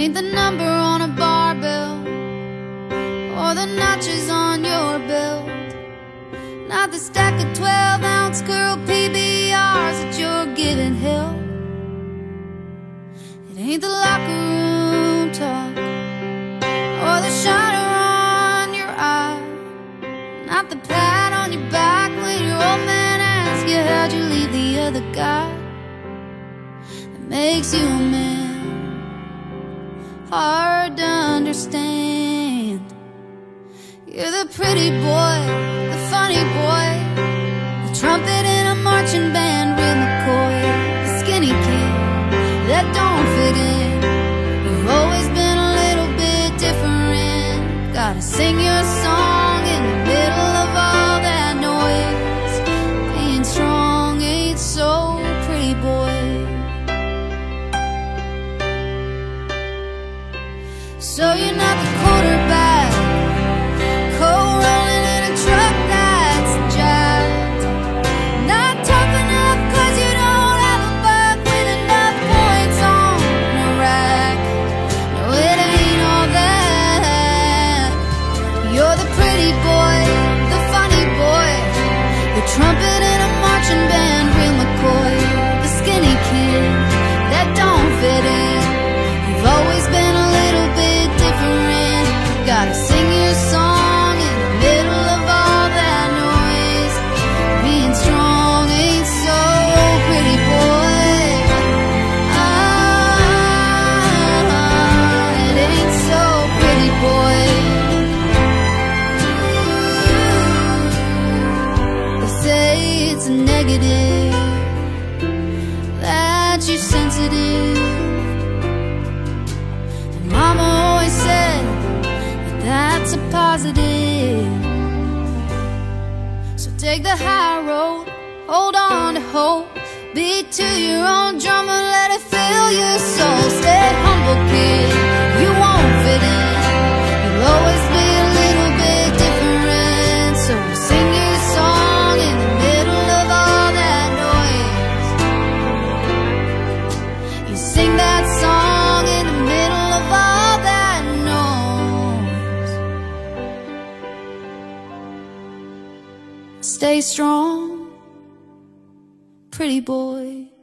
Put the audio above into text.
ain't the number on a barbell or the notches on your belt, not the stack of 12-ounce curl PBRs that you're giving hell. It ain't the locker room talk or the shiner on your eye, not the pat on your back when your old man asks you how'd you leave the other guy, that makes you a man hard to understand. You're the pretty boy, the funny boy, the trumpet in a marching band, real McCoy, the skinny kid that don't fit in. You've always been a little bit different. Gotta sing your song in the middle of all that noise. Being strong ain't so pretty, boy. So you're not the quarterback, rollin in a truck that's jacked, not tough enough cause you don't have a buck with enough points on a rack. No, it ain't all that. You're the pretty boy, the funny boy, the trumpet in a marching band, real McCoy, the skinny kid that don't fit in. You've always been a little bit different. Gotta sing your song in the middle of all that noise. Being strong ain't so pretty, boy. It ain't so pretty, boy. They say it's a negative, that you're sensitive. And Mama always said that's a positive. So take the high road, hold on to hope, beat to your own drum and let it fill your soul. Stay humble, kid, you won't fit in. You'll always be a little bit different. So sing your song in the middle of all that noise. You sing that song in the middle of all that noise. Stay strong, pretty boy.